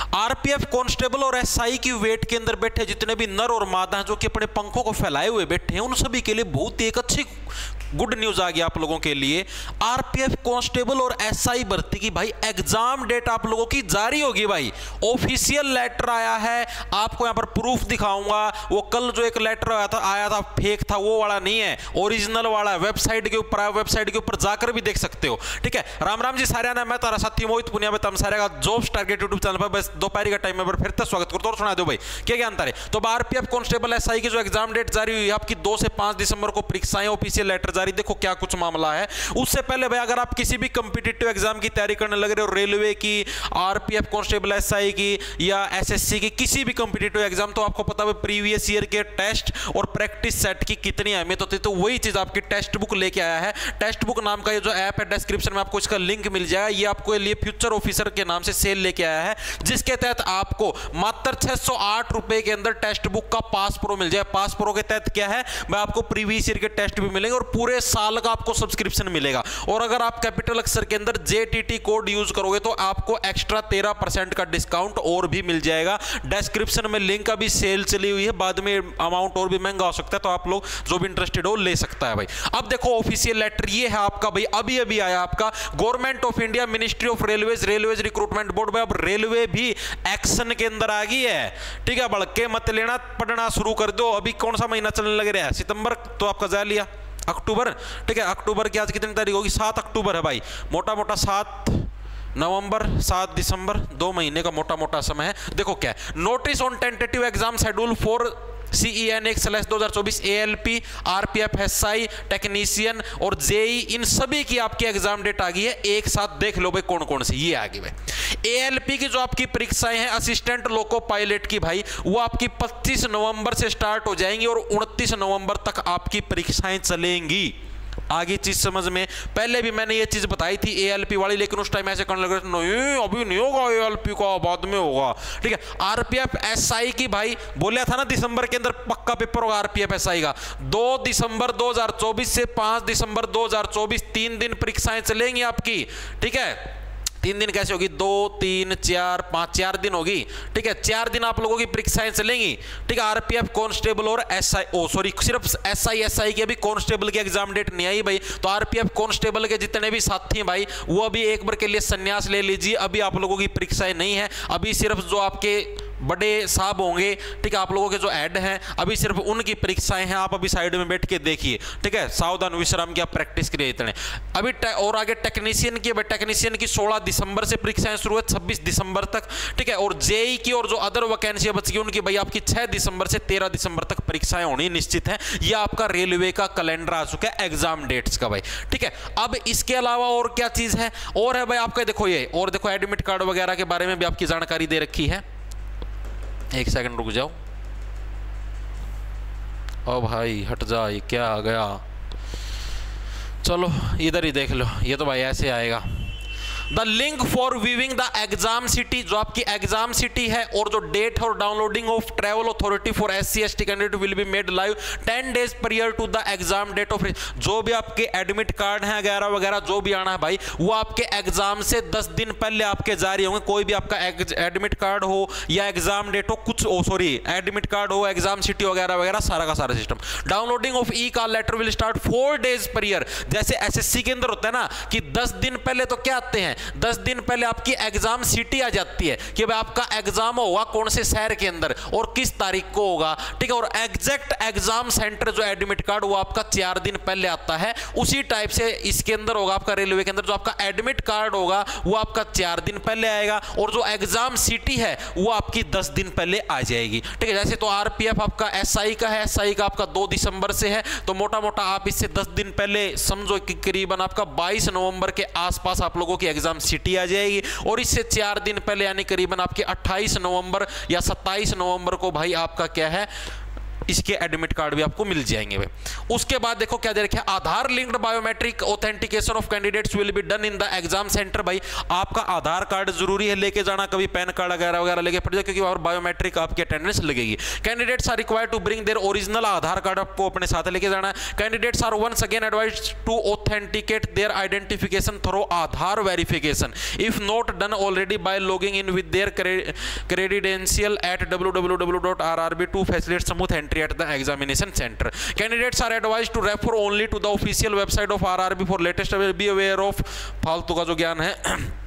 RPF constable और SI की wait के अंदर बैठे जितने भी नर और मादा हैं जो कि अपने पंखों को फैलाए हुए बैठे हैं, उन सभी के लिए बहुत ही एक अच्छी गुड न्यूज आ गई आप लोगों के लिए। आरपीएफ कांस्टेबल और एसआई भर्ती की भाई एग्जाम डेट आप लोगों की जारी होगी भाई। ऑफिशियल लेटर आया है, आपको यहां पर प्रूफ दिखाऊंगा। वो कल जो एक लेटर आया था फेक था, वो वाला नहीं है, ओरिजिनल वाला है। वेबसाइट के ऊपर, वेबसाइट के ऊपर जाकर भी देख सकते हो। ठीक है, राम राम जी सारे, मैं तारा साथी मोहित पुनिया में तम सारे का जॉब्स टारगेट यूट्यूब चैनल पर बस दोपहर का टाइम में फिर से स्वागत करता हूं। सुना दो भाई क्या क्या अंतर है। तो आरपीएफ कांस्टेबल एसआई की जो एग्जाम डेट जारी हुई है आपकी 2 से 5 दिसंबर को परीक्षाएं, ऑफिशियल लेटर जारी। देखो क्या कुछ मामला है। उससे पहले भाई अगर आप किसी भी कॉम्पिटिटिव एग्जाम की तैयारी करने लग रहे हो, रेलवे की, आरपीएफ कांस्टेबल एसआई की या एसएससी की, किसी भी कॉम्पिटिटिव एग्जाम, तो आपको पता है प्रीवियस ईयर के टेस्ट और प्रैक्टिस सेट की कितनी अहमियत होती है। तो वही चीज आपकी टेक्स्ट बुक लेके आया है। टेक्स्ट बुक नाम का ये जो ऐप है, डिस्क्रिप्शन में आपको इसका लिंक मिल जाएगा। ये आपको लिए फ्यूचर ऑफिसर के नाम से सेल लेके आया है, जिसके तहत आपको मात्र 608 रुपए के अंदर टेक्स्ट बुक का पास प्रो मिल जाए। पास प्रो के तहत क्या है, मैं आपको प्रीवियस ईयर के टेस्ट भी मिलेंगे और पूरे साल का आपको सब्सक्रिप्शन मिलेगा। और अगर आप कैपिटल अक्षर के अंदर JTT कोड यूज करोगे तो आपको एक्स्ट्रा 13% का डिस्काउंट और भी मिल जाएगा। डिस्क्रिप्शन में लिंक, अभी सेल चली हुई है, बाद में अमाउंट और भी महंगा हो सकता है, तो आप लोग जो भी इंटरेस्टेड हो ले सकता है भाई। अब देखो ऑफिशियल लेटर ये है आपका भाई, अभी अभी आया आपका government of India, ministry of railways recruitment board भाई। अब रेलवे भी एक्शन के अंदर आ गई है। ठीक है, बढ़के मत लेना, पढ़ना शुरू कर दो। अभी कौन सा महीना चलने लग रहा है, सितंबर तो आपका जा लिया, अक्टूबर। ठीक है, अक्टूबर की आज कितनी तारीख होगी, 7 अक्टूबर है भाई। मोटा मोटा 7 नवंबर 7 दिसंबर 2 महीने का मोटा मोटा समय है। देखो क्या है, notice on tentative exam schedule for CEN 1/2024 ALP, RPF SI, technician और JEE, इन सभी की आपकी एग्जाम डेट आ गई है। एक साथ देख लो भाई कौन कौन सी ये आ गई भाई। ALP की जो आपकी परीक्षाएं हैं असिस्टेंट लोको पायलट की भाई, वो आपकी 25 नवंबर से स्टार्ट हो जाएंगी और 29 नवंबर तक आपकी परीक्षाएं चलेंगी। आगे चीज समझ में, पहले भी मैंने ये चीज बताई थी ALP वाली, लेकिन उस टाइम ऐसे करने लगे नहीं अभी नहीं होगा ALP का, बाद में होगा। ठीक है, RPF SI की भाई बोला था ना दिसंबर के अंदर पक्का पेपर होगा RPF SI का। 2 दिसंबर 2024 से 5 दिसंबर 2024 3 दिन परीक्षाएं चलेंगी आपकी। ठीक है, 3 दिन कैसे होगी, 2 3 4 5 4 दिन होगी। ठीक है, 4 दिन आप लोगों की परीक्षाएं चलेंगी। ठीक है, आरपीएफ कांस्टेबल और सिर्फ SI की अभी कांस्टेबल की एग्जाम डेट नहीं आई भाई। तो आरपीएफ कांस्टेबल के जितने भी साथी हैं भाई, वो अभी एक बार के लिए संन्यास ले लीजिए। अभी आप लोगों की परीक्षाएं नहीं है, अभी सिर्फ जो आपके बड़े साहब होंगे, ठीक है, आप लोगों के जो ऐड हैं, अभी सिर्फ उनकी परीक्षाएं हैं। आप अभी साइड में बैठ के देखिए। ठीक है, सावधान विश्राम की आप प्रैक्टिस करिए इतने। अभी और आगे टेक्नीशियन की 16 दिसंबर से परीक्षाएं शुरू है, 26 दिसंबर तक। ठीक है, और JEE की और जो अदर वैकेंसी बच गई उनकी भाई आपकी 6 दिसंबर से 13 दिसंबर तक परीक्षाएं होनी निश्चित है। यह आपका रेलवे का कैलेंडर आ चुका है एग्जाम डेट्स का भाई। ठीक है, अब इसके अलावा और क्या चीज है, और है भाई आपका देखो ये, और देखो एडमिट कार्ड वगैरह के बारे में भी आपकी जानकारी दे रखी है। एक सेकंड रुक जाओ, ओ भाई हट जा, ये क्या आ गया, चलो इधर ही देख लो। ये तो भाई ऐसे आएगा, the link for viewing the exam city, जो आपकी एग्जाम सिटी है और जो डेट और downloading of travel authority for SC/ST candidate will be made live 10 days prior to the exam date of. जो भी आपके एडमिट कार्ड हैं वगैरह वगैरह जो भी आना है भाई, वो आपके एग्जाम से 10 दिन पहले आपके जारी होंगे। कोई भी आपका एडमिट कार्ड हो या एग्जाम डेट हो, कुछ एडमिट कार्ड हो, एग्जाम सिटी वगैरह वगैरह, सारा का सारा system. Downloading of e call letter will start 4 days prior। जैसे SSC के अंदर होता है ना कि 10 दिन पहले तो क्या आते हैं, 10 दिन पहले आपकी एग्जाम सिटी आ जाती है कि भाई आपका एग्जाम होगा कौन से शहर के अंदर और किस तारीख को होगा। ठीक है, और एग्जैक्ट एग्जाम सेंटर जो एडमिट कार्ड वो आपका 4 दिन पहले आता है। उसी टाइप से इसके अंदर होगा आपका रेलवे के अंदर, जो आपका एडमिट कार्ड होगा वो आपका 4 दिन पहले आएगा और जो एग्जाम सिटी है वो आपकी 10 दिन पहले आ जाएगी। ठीक है, जैसे तो आरपीएफ आपका SI का है, SI का आपका 2 दिसंबर से है, तो मोटा मोटा आप इससे 10 दिन पहले समझो कि करीबन आपका 22 नवंबर के आसपास आप लोगों की एग्जाम सिटी आ जाएगी। और इससे 4 दिन पहले यानी करीबन आपके 28 नवंबर या 27 नवंबर को भाई आपका क्या है इसके एडमिट कार्ड भी आपको मिल जाएंगे भाई। उसके बाद देखो क्या दे रखा है, Aadhaar linked biometric authentication of candidates will be done in the exam centre. भाई आपका आधार कार्ड जरूरी है लेके जाना, कभी पैन कार्ड वगैरह वगैरह लेके पड़ जाए, क्योंकि और बायोमेट्रिक आपकी अटेंडेंस लगेगी। Candidates are required to bring their original Aadhaar card, आपको अपने साथ लेके जाना है। Candidates are once again advised to authenticate their identification through Aadhaar verification if not done already by logging in with their credential at www.rrb to facilitate smooth entry at the examination center. Candidates are advised to refer only to the official website of RRB for latest. Be aware of फालतू का जो ज्ञान है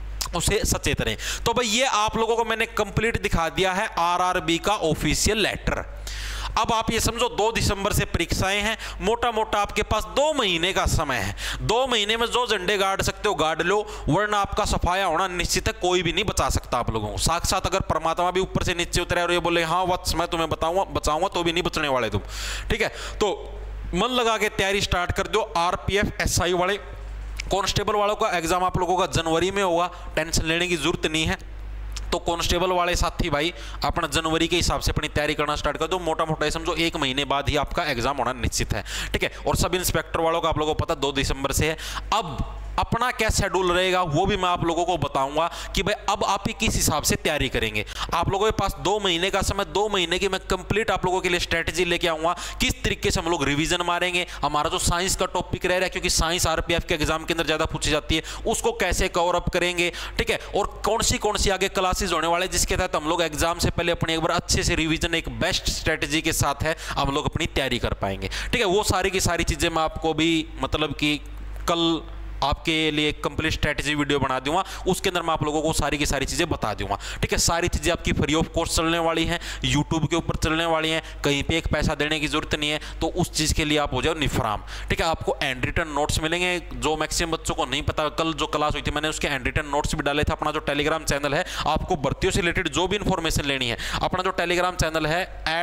उसे सचेत रहें। तो भाई ये आप लोगों को मैंने कंप्लीट दिखा दिया है आरआरबी का ऑफिशियल लेटर। अब आप ये समझो 2 दिसंबर से परीक्षाएं हैं, मोटा मोटा आपके पास 2 महीने का समय है। 2 महीने में जो झंडे गाड़ सकते हो गाड़ लो, वरना आपका सफाया होना निश्चित है, कोई भी नहीं बचा सकता आप लोगों को। साक्षात अगर परमात्मा भी ऊपर से नीचे उतरे और ये बोले हाँ वत्स मैं तुम्हें बचाऊंगा तो भी नहीं बचने वाले तुम, ठीक है। तो मन लगा के तैयारी स्टार्ट कर दो। आरपीएफ एसआई वाले कांस्टेबल वालों का एग्जाम आप लोगों का जनवरी में होगा, टेंशन लेने की जरूरत नहीं है। तो कांस्टेबल वाले साथी भाई अपना जनवरी के हिसाब से अपनी तैयारी करना स्टार्ट कर दो। मोटा मोटा समझो 1 महीने बाद ही आपका एग्जाम होना निश्चित है, ठीक है। और सब इंस्पेक्टर वालों का आप लोगों को पता 2 दिसंबर से है। अब अपना क्या शेड्यूल रहेगा वो भी मैं आप लोगों को बताऊंगा कि भाई अब आप ही किस हिसाब से तैयारी करेंगे। आप लोगों के पास 2 महीने का समय, 2 महीने की मैं कंप्लीट आप लोगों के लिए स्ट्रेटजी लेके आऊंगा किस तरीके से हम लोग रिवीजन मारेंगे। हमारा जो साइंस का टॉपिक रह रहा है, क्योंकि साइंस आरपीएफ के एग्जाम के अंदर ज्यादा पूछी जाती है, उसको कैसे कवर अप करेंगे, ठीक है। और कौन सी आगे क्लासेस होने वाले जिसके तहत हम लोग एग्जाम से पहले अपने एक बार अच्छे से रिवीजन एक बेस्ट स्ट्रेटजी के साथ है हम लोग अपनी तैयारी कर पाएंगे, ठीक है। वो सारी की सारी चीजें मैं आपको भी मतलब कि कल आपके लिए कंप्लीट स्ट्रेटजी वीडियो बना दूंगा, उसके अंदर मैं आप लोगों को सारी की सारी चीजें बता दूंगा, ठीक है। सारी चीजें आपकी फ्री ऑफ कॉस्ट चलने वाली हैं, यूट्यूब के ऊपर चलने वाली हैं, कहीं पे एक पैसा देने की जरूरत नहीं है। तो उस चीज के लिए आप हो जाओ निफराम, ठीक है। आपको हैंड रिटन नोट्स मिलेंगे, जो मैक्सिमम बच्चों को नहीं पता, कल जो क्लास हुई थी मैंने उसके हैंड रिटन नोट्स भी डाले थे। अपना जो टेलीग्राम चैनल है, आपको भर्तियों से रिलेटेड जो भी इंफॉर्मेशन लेनी है, अपना जो टेलीग्राम चैनल है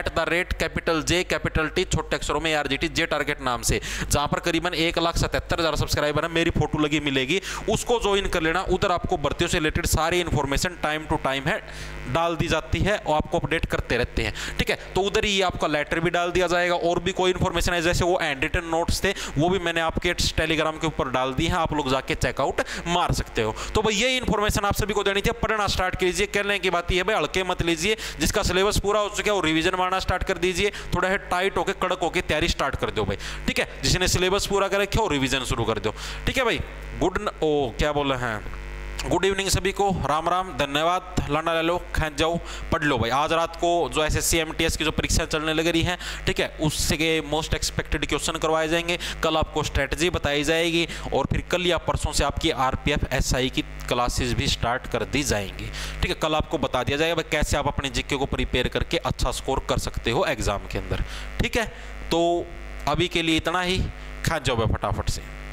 @J छोटे अक्षरों में RGT J टारगेट नाम से, जहां पर करीबन 1,77,000 सब्सक्राइबर है, मेरी फोटो लगी मिलेगी, उसको ज्वाइन कर लेना। उधर आपको भर्तियों से रिलेटेड सारी इंफॉर्मेशन टाइम टू टाइम है डाल दी जाती है और आपको अपडेट करते रहते हैं, ठीक है। तो उधर ही आपका लेटर भी डाल दिया जाएगा, और भी कोई इंफॉर्मेशन है जैसे वो हैंड रिटन नोट्स थे वो भी मैंने आपके टेलीग्राम के ऊपर डाल दी है, आप लोग जाके चेकआउट मार सकते हो। तो भाई ये इंफॉर्मेशन आप सभी को देनी थी। पढ़ना स्टार्ट कीजिए, कहने की बात ये है भाई हल्के मत लीजिए, जिसका सिलेबस पूरा हो चुका है वो रिवीजन मारना स्टार्ट कर दीजिए, थोड़ा है टाइट होकर कड़क होकर तैयारी स्टार्ट कर दो भाई, ठीक है। जिसने सिलेबस पूरा कर रखा हो रिवीजन शुरू कर दो, ठीक है भाई। क्या बोल रहे हैं, गुड इवनिंग सभी को, राम राम, धन्यवाद। लाना ले लो, खेच जाओ, पढ़ लो भाई। आज रात को जो एसएससी एमटीएस की जो परीक्षा चलने लग रही है, ठीक है, उससे के मोस्ट एक्सपेक्टेड क्वेश्चन करवाए जाएंगे। कल आपको स्ट्रेटजी बताई जाएगी और फिर कल या परसों से आपकी आरपीएफ एसआई की क्लासेस भी स्टार्ट कर दी जाएंगी, ठीक है। कल आपको बता दिया जाएगा भाई कैसे आप अपने जीके को प्रिपेयर करके अच्छा स्कोर कर सकते हो एग्जाम के अंदर, ठीक है। तो अभी के लिए इतना ही, खेच जाओ भाई फटाफट से।